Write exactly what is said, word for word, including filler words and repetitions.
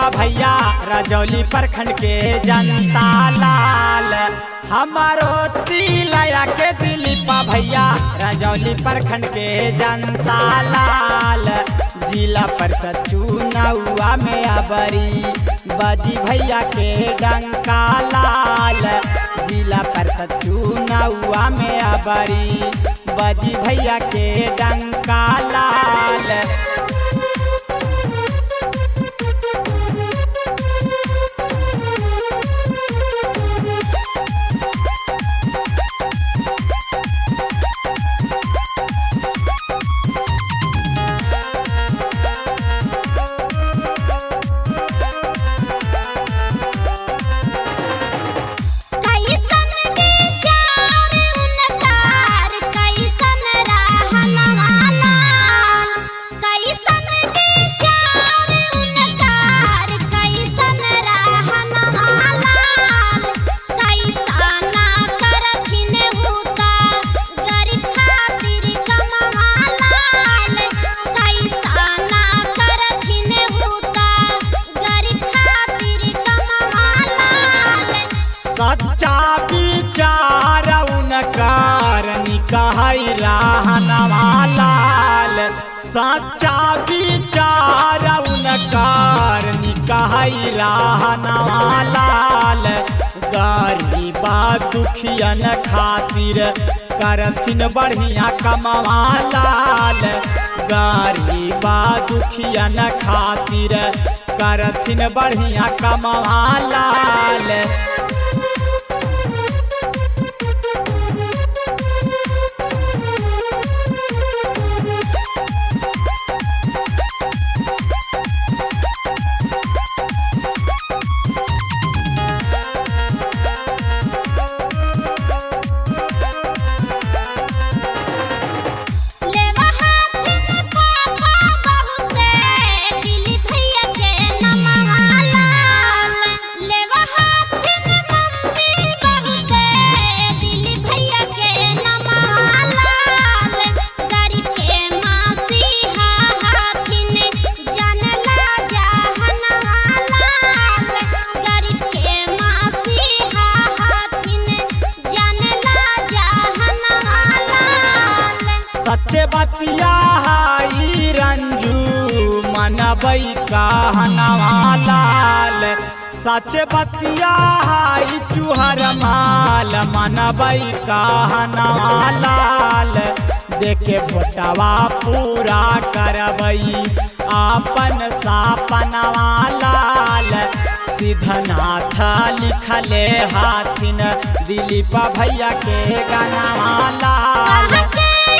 भैया रजौली प्रखंड के जनता लाल। हमारो तिलया के दिलीप भैया रजौली प्रखंड के जनता लाल। जिला परिषद चुनावा में अबरी बाजी भैया के डंका लाल। जिला परिषद चुनावा में अबरी बाजी भैया के डंका लाल। सच्चा विचार उनकार निकाय रहनवा लाल। सच्चा विचार उनकार निकाय रहनवा लाल। गरीबा दुखियन खातिर करथिन बढ़िया कमवा लाल। गरीबा दुखियन खातिर करथिन बढ़िया कमवा लाल। सच्चे बतिया हाई रंजू मनबई कहनवा लाल। सच्चे बतिया हाई चुहर माल मनबई कहनवा लाल। देखे भोटवा पूरा करबई आपन सपनवा लाल। सिद्धनाथ लिखले हाथिन दिलीप भैया के गनवा लाल।